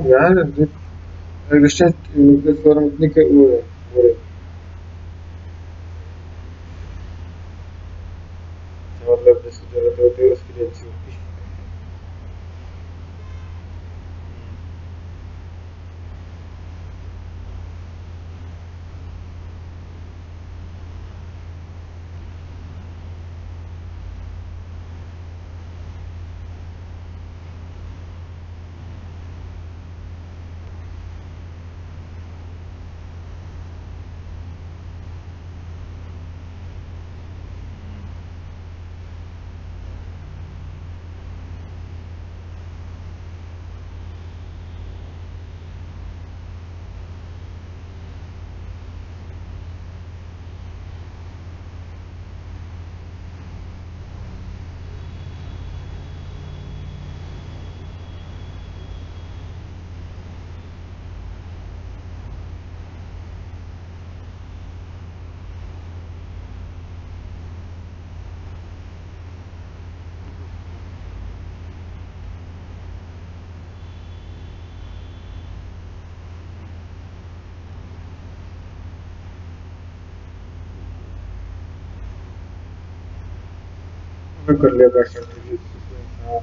यार distance forum इतनी वो है वो है। मतलब जिसकी जरूरत होती है उसके लिए अच्छी होती है। मैं कर लिया बैक। हाँ।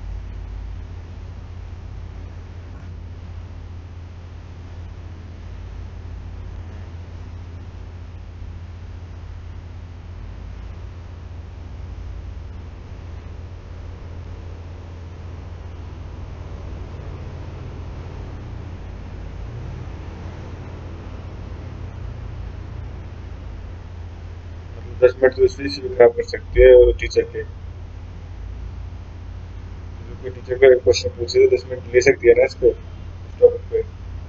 मतलब 10 मिनट तो इसलिए से भी खराब कर सकती है टीचर के। जो कोई टीचर का क्वेश्चन पूछे तो 10 मिनट ले सकती है ना इसको इस टॉपिक पे।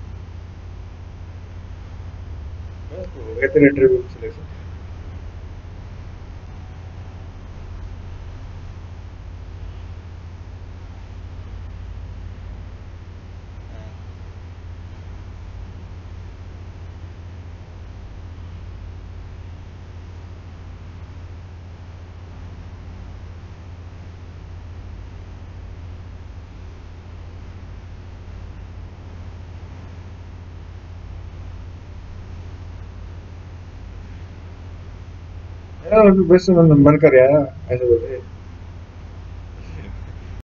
बस तो हो गया तेरा इंटरव्यू सिलेक्शन। यार अभी बस मन कर आया ऐसे बोले।